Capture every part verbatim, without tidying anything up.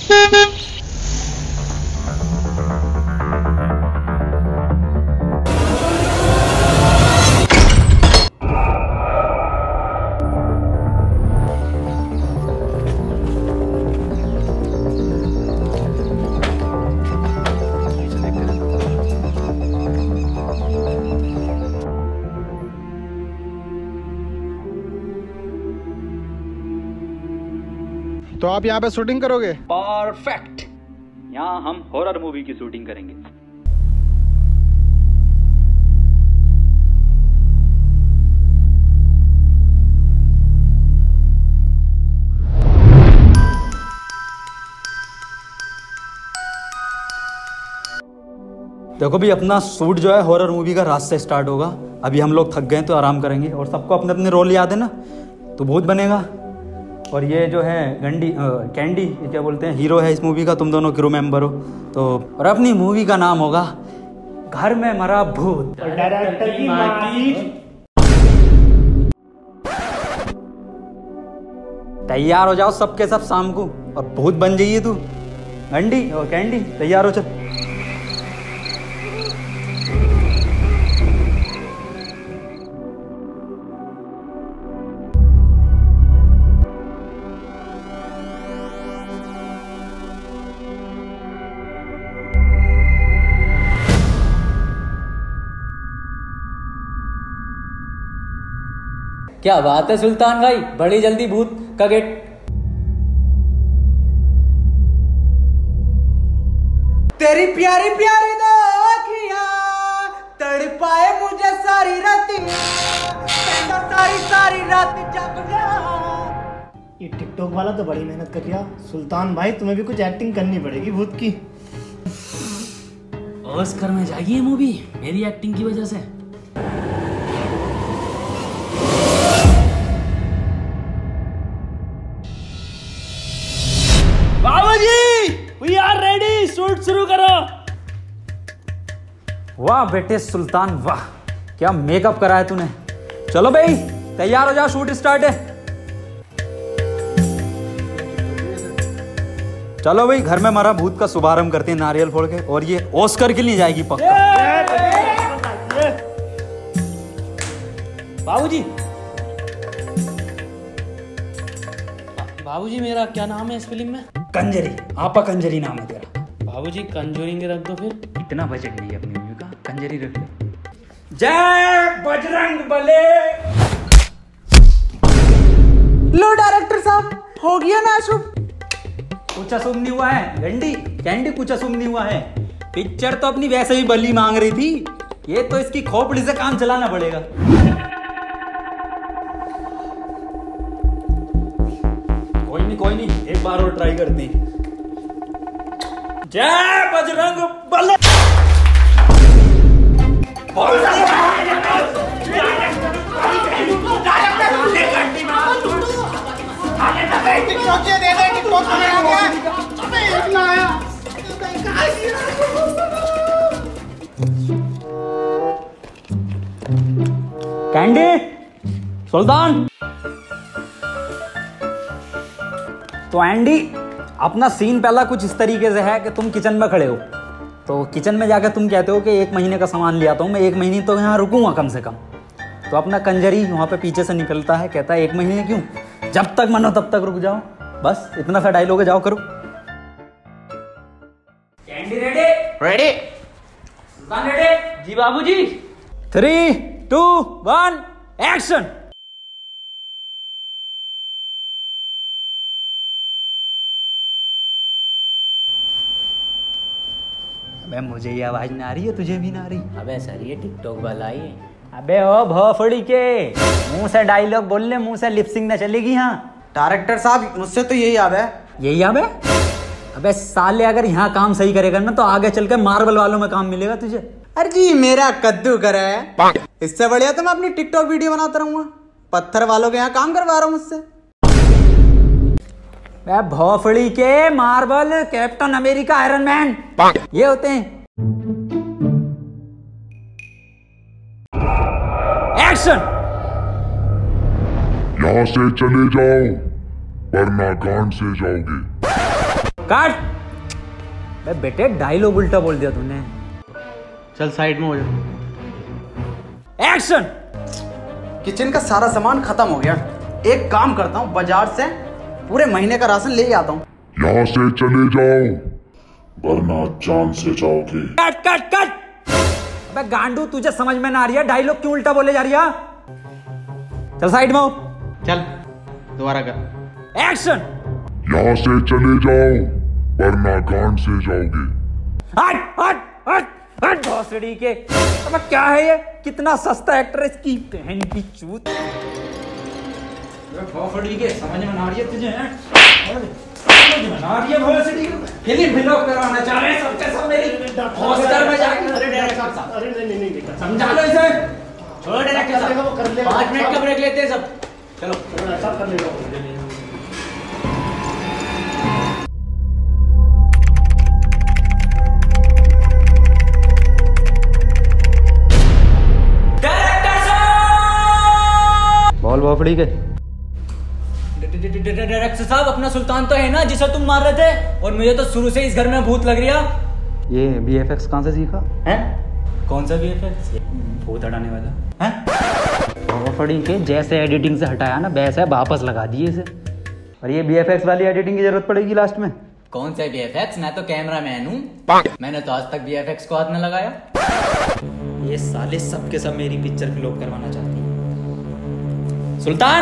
तो आप यहाँ पे शूटिंग करोगे? परफेक्ट। यहाँ हम हॉरर मूवी की शूटिंग करेंगे। देखो भी अपना शूट जो है हॉरर मूवी का रात से स्टार्ट होगा। अभी हम लोग थक गए तो आराम करेंगे और सबको अपने अपने रोल याद है ना, तो भूत बनेगा। और ये जो है गंडी आ, कैंडी, ये क्या बोलते हैं, हीरो है इस मूवी का, तुम दोनों क्रू मेंबर हो। तो और अपनी मूवी का नाम होगा घर में मरा भूत। डायरेक्टर की माटी। तैयार हो जाओ सबके सब शाम को और भूत बन जाइए तू। गंडी और कैंडी तैयार हो, चल। क्या बात है सुल्तान भाई, बड़ी जल्दी भूत का गेट। तेरी प्यारी प्यारी दो आँखियाँ तड़पाए मुझे सारी रातियाँ, सारी सारी रात जग जा। ये टिकटॉक वाला तो बड़ी मेहनत कर रहा। सुल्तान भाई तुम्हें भी कुछ एक्टिंग करनी पड़ेगी भूत की। ऑस्कर में जाएगी ये मूवी मेरी एक्टिंग की वजह से। We are ready, शूट शुरू करो। वाह बेटे सुल्तान, वाह क्या मेकअप करा है तूने। चलो भाई तैयार हो जाओ, शूट स्टार्ट है। चलो भाई घर में मरा भूत का शुभारंभ करते हैं नारियल फोड़ के, और ये ऑस्कर के लिए जाएगी पक्का। बाबूजी, बाबूजी मेरा क्या नाम है इस फिल्म में? कंजरी। आपा कंजरी नाम है तेरा। बाबूजी कंजूरिंग रख दो फिर। इतना बजट नहीं है अपनी मूवी का, कंजरी रख ले। जय बजरंग बले। लो डायरेक्टर साहब, हो गया ना शुभ? कुछ अशुभ नहीं हुआ है गंडी कैंडी, कुछ अशुभ नहीं हुआ है। पिक्चर तो अपनी वैसे ही बली मांग रही थी, ये तो इसकी खोपड़ी से काम चलाना पड़ेगा। कोई नहीं कोई नहीं, एक बार और ट्राई करते हैं। जय बजरंग बले। कैंडी, सुल्तान। तो एंडी अपना सीन पहला कुछ इस तरीके से है कि तुम किचन में खड़े हो, तो किचन में जाकर तुम कहते हो कि एक महीने का सामान ले आता हूँ मैं, एक महीने तो यहाँ रुकूंगा कम से कम। तो अपना कंजरी वहाँ पे पीछे से निकलता है, कहता है एक महीने क्यों, जब तक मनो तब तक रुक जाओ। बस इतना सा डायलॉग है, जाओ करो। Candy ready? Ready. Sultan ready? जी बाबूजी। Three two one action. अबे मुझे ये आवाज ना आ रही है, तुझे भी ना आ रही? अबे सर ये टिकटॉक वाला ही है। अबे ओ भोफड़ी के, मुंह से डायलॉग बोल ले, मुंह से लिपसिंग ना चलेगी। हाँ डायरेक्टर साहब मुझसे तो यही याद है। यही याद है? अबे साले अगर यहाँ काम सही करेगा ना तो आगे चल के मार्बल वालों में काम मिलेगा तुझे। अरे जी मेरा कद्दू करे है, इससे बढ़िया तो मैं अपनी टिकटॉक वीडियो बनाता रहूंगा। पत्थर वालों के यहाँ काम करवा रहा हूँ मुझसे। भोफड़ी के Marvel, captain America, iron man ये होते हैं। एक्शन। यहाँ से चले जाओ वरना गांड से जाओगे। काट। बे बेटे डायलॉग उल्टा बोल दिया तूने। चल साइड में हो जा। एक्शन। किचन का सारा सामान खत्म हो गया। एक काम करता हूँ, बाजार से पूरे महीने का राशन ले आता हूँ। यहाँ से चले जाओ वरना जान से जाओगे। Cut cut cut. अबे गांडू तुझे समझ में ना आ रही है, डायलॉग क्यों उल्टा बोले जा रही है? चल साइड में हो। चल दोबारा कर। एक्शन। यहाँ से चले जाओ वरना गांड से जाओगे। हट हट हट हट भोसड़ी के। अबे क्या है ये? कितना सस्ता एक्टर है इसकी बहन की चूत। भोसड़ी के समझ में ना आ रही है तुझे? समझ में ना आ रही है भोसड़ी के। फिल्म फिल्म करवाना चाह रहे हैं सबके सब मेरी हॉस्टल में जाके। अरे डायरेक्टर साहब, अरे नहीं नहीं नहीं समझा लो इसे। छोड़ो डायरेक्टर साहब, पाँच मिनट का ब्रेक लेते हैं सब। चलो सब कर लेगा। बोल भोपड़ी के। डायरेक्टर साहब, अपना सुल्तान तो है ना जिसे तुम मार रहे थे? और मुझे तो शुरू से इस घर में भूत लग रहा। ये बी एफ एक्स कहाँ से सीखा है? कौन सा बी एफ एक्स? भूत हटाने वाला है। भोपड़ी के जैसे एडिटिंग से हटाया ना वैसे वापस लगा दिए इसे। और ये बी एफ एक्स वाली एडिटिंग की जरूरत पड़ेगी लास्ट में। कौन सा बी एफ एक्स? मैं तो कैमरा मैन हूँ, मैंने तो आज तक बी एफ एक्स को हाथ न लगाया। ये साले सब के सब मेरी पिक्चर फ्लॉप करवाना चाहती है। सुल्तान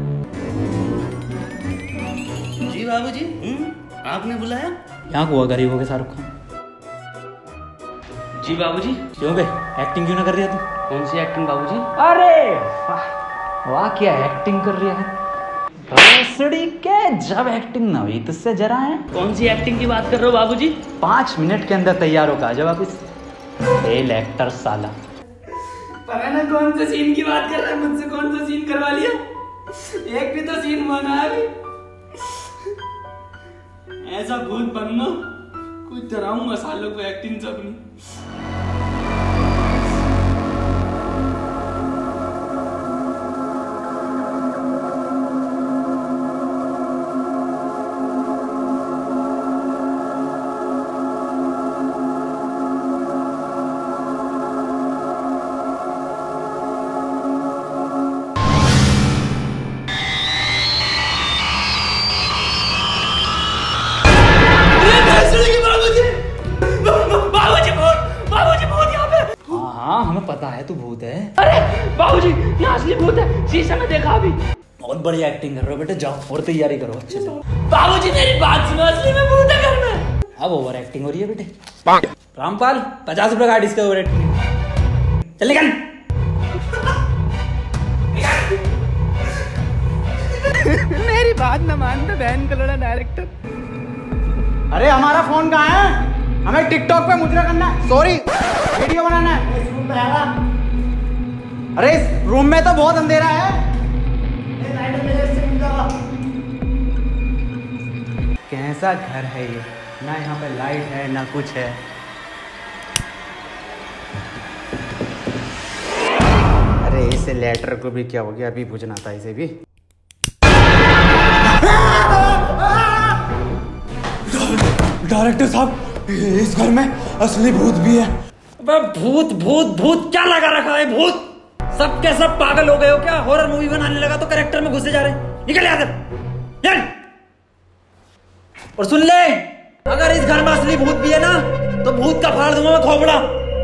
जी बाबूजी, आपने बुलाया? यहाँ हुआ गरीबों के शाहरुख खान। जी बाबूजी। क्यों बे एक्टिंग क्यों ना कर रही है तू? कौन सी एक्टिंग बाबूजी? अरे वाह वाह क्या एक्टिंग कर रही है भोसड़ी के। जब एक्टिंग ना हुई तुझसे जरा है। कौन सी एक्टिंग की बात कर रहे हो बाबूजी? पांच मिनट के अंदर तैयार होकर आ जाओ वापिस। फेल एक्टर साला। पता ना कौन से सीन की बात कर रहा है, मुझसे कौन सा सीन करवा लिया। एक भी तो सीन बना है अभी। ऐसा भूत बनना कुछ डराऊंगा सालों को एक्टिंग से अपनी। हाँ हमें पता है तू भूत है। अरे बाबूजी, यहाँ असली भूत है, शीशे में देखा अभी। बहुत बढ़िया एक्टिंग कर रहे हो बेटे, जाओ और तैयारी करो अच्छे से। बाबूजी मेरी बात सुनो, असली में भूत है घर में। अब ओवर एक्टिंग हो रही है बेटे। रामपाल पचास रुपए गाड़ी इसका ओवर एक्टिंग। चल निकल। मेरी बात न मानते बहन का लड़ा डायरेक्टर। अरे हमारा फोन कहाँ है? हमें टिकटॉक पे मुजरा करना है, सॉरी वीडियो बनाना है। इस रूम में आएगा। अरे इस रूम में तो बहुत अंधेरा है। कैसा घर है ये? ना यहाँ पे लाइट है ना कुछ है। अरे इसे लेटर को भी क्या हो गया, अभी बुझना था इसे भी। डायरेक्टर साहब, इस घर में असली भूत भी है। भूत भूत भूत क्या लगा रखा है? भूत सब के सब पागल हो गए हो क्या? हॉरर मूवी बनाने लगा तो कैरेक्टर में घुसे जा रहे हैं। निकल यहाँ से, चल। और सुन ले, अगर इस घर में असली भूत भी है ना तो भूत का फाड़ दूंगा मैं खोपड़ा।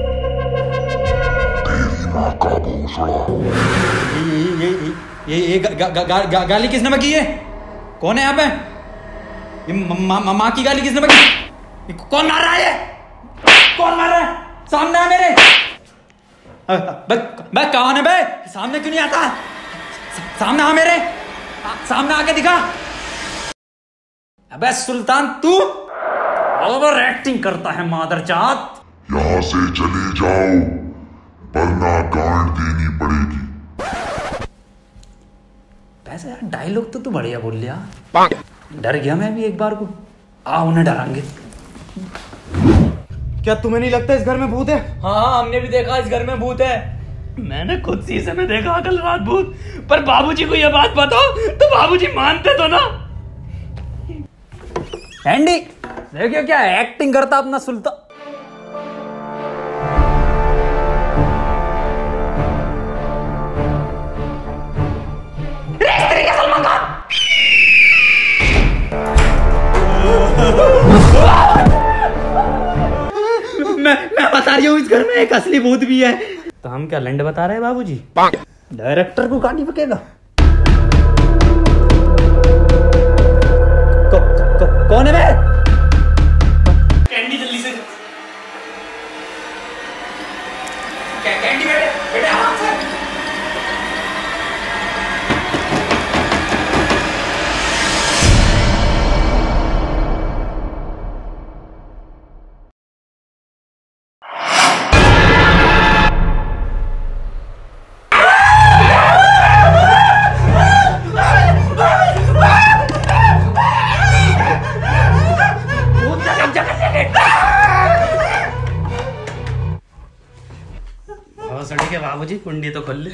ये ये ये ये गा, गा, गा, गा, गा, गाली किसने बकी है? कौन है यहाँ पे? ये माँ की गाली किसने बकी? कौन मार रहा है? कौन मार रहा है? सामने आ मेरे। बे कौन है बे? सामने क्यों नहीं आता? सामने आ मेरे, सामने आके दिखा। अबे सुल्तान तू ओवर एक्टिंग करता है मादरजात। यहाँ से चले जाओ वरना गांड देनी पड़ेगी। वैसे यार डायलॉग तो तू बढ़िया बोल लिया। डर गया मैं भी एक बार को। आ उन्हें डरांगे। क्या तुम्हें नहीं लगता इस घर में भूत है? हाँ हमने भी देखा इस घर में भूत है। मैंने खुद शीशे में देखा कल रात भूत। पर बाबूजी को यह बात बताओ तो बाबूजी मानते तो ना। एंडी देखिए क्या एक्टिंग करता अपना सुल्तान। मैं मैं बता रही हूँ इस घर में एक असली भूत भी है। तो हम क्या लंड बता रहे हैं बाबूजी? डायरेक्टर को गाली बकेगा। को, को, कौन है बे? कैंडी जल्दी से। क्या कैंडी बेटे बेटे आराम से। सड़ी के बाबूजी कुंडी तो खोल ले।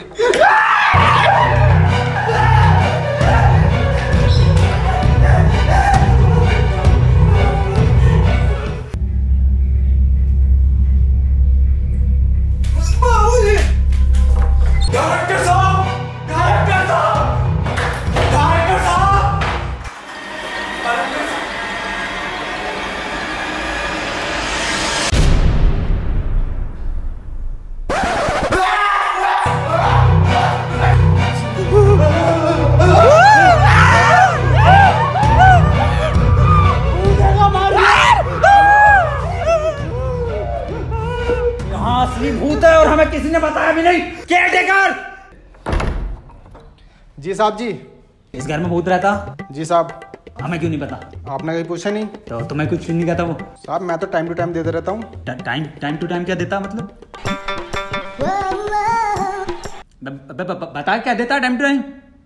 असली भूत है और हमें किसी ने बताया भी नहीं। केयरटेकर। जी साहब जी। इस घर में भूत रहता? जी साहब। हमें क्यों नहीं पता? आपने कहीं पूछा नहीं? तो तुम्हें कुछ नहीं कहता वो? साहब मैं तो टाइम टू टाइम देते रहता हूँ। टाइम टाइम टू टाइम क्या देता मतलब? ब, ब, ब, बता क्या देता टाइम टू टाइम?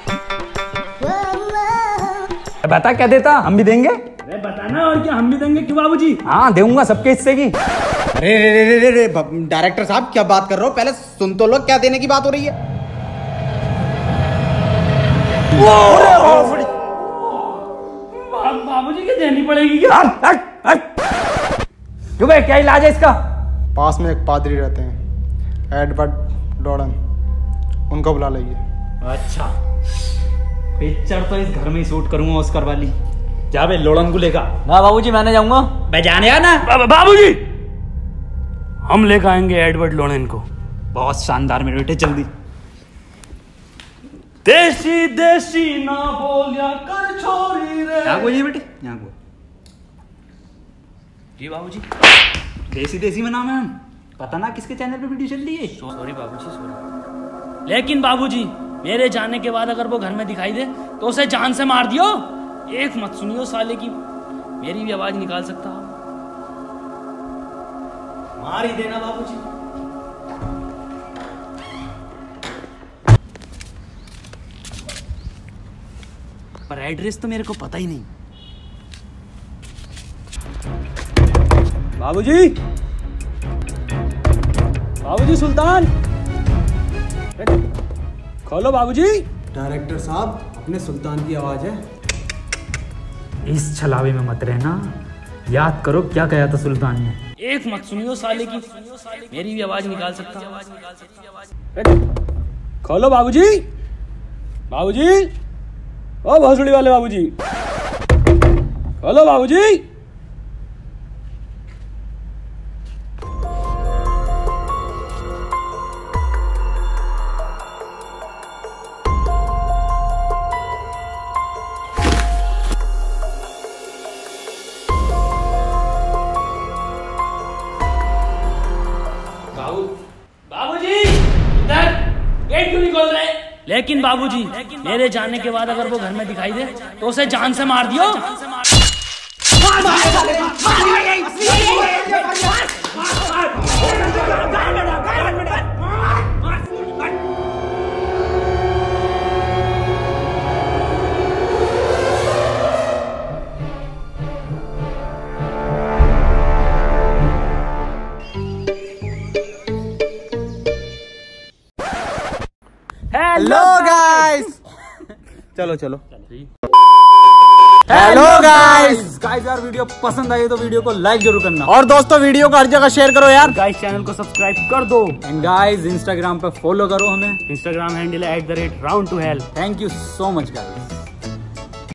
बता क्या देता, हम भी देंगे। अरे बताना और क्या, हम भी देंगे क्यों बाबूजी? हाँ दूंगा सबके हिस्से की। अरे रे रे रे रे डायरेक्टर साहब क्या बात कर रहे हो? पहले सुन तो लो क्या देने की बात हो रही है। बाबूजी की देनी पड़ेगी क्या? क्यों भाई क्या इलाज है इसका? पास में एक पादरी रहते हैं, एडवर्ड डॉर्डन, उनको बुला लीजिए। अच्छा पिक्चर तो इस घर में ही शूट करूंगा ऑस्कर वाली। क्या बे लोड़न को लेगा? ना बाबूजी मैं नहीं जाऊंगा। मैं जाने आना बा, बाबूजी हम लेकर आएंगे एडवर्ड लोनेन को। बहुत शानदार मेरे बेटे, जल्दी। देसी देसी ना बोलिया कर छोरी रे। यहाँ बोलिए बेटे, यहाँ बोल। जी बाबूजी। देसी देसी में नाम है। पता ना किसके चैनल पे वीडियो चल रही है। सॉरी बाबूजी सॉरी। लेकिन बाबूजी मेरे जाने के बाद अगर वो घर में दिखाई दे तो उसे जान से मार दियो। एक मत सुनियो साले की, मेरी भी आवाज निकाल सकता हो। मार ही देना बाबूजी। पर एड्रेस तो मेरे को पता ही नहीं। बाबूजी बाबूजी सुल्तान खोलो बाबूजी। डायरेक्टर साहब अपने सुल्तान की आवाज है। इस छलावे में मत रहना, याद करो क्या कहा था सुल्तान ने। एक मत सुनियो साले की, मेरी भी आवाज निकाल सकता हूँ। खोलो बाबूजी। बाबूजी ओ भोसड़ी वाले बाबूजी खोलो बाबूजी। बाबूजी इधर गेट क्यों नहीं खोल रहे? लेकिन बाबूजी मेरे जाने के बाद अगर वो घर में दिखाई दे तो उसे जान से मार दियो। Hello guys. चलो चलो हेलो गाइस। गाइस यार वीडियो पसंद आई तो वीडियो को लाइक जरूर करना और दोस्तों वीडियो को हर जगह शेयर करो यार। गाइस चैनल को सब्सक्राइब कर दो। एंड गाइस इंस्टाग्राम पे फॉलो करो हमें। इंस्टाग्राम हैंडल है at the rate round to hell. Thank you so much guys.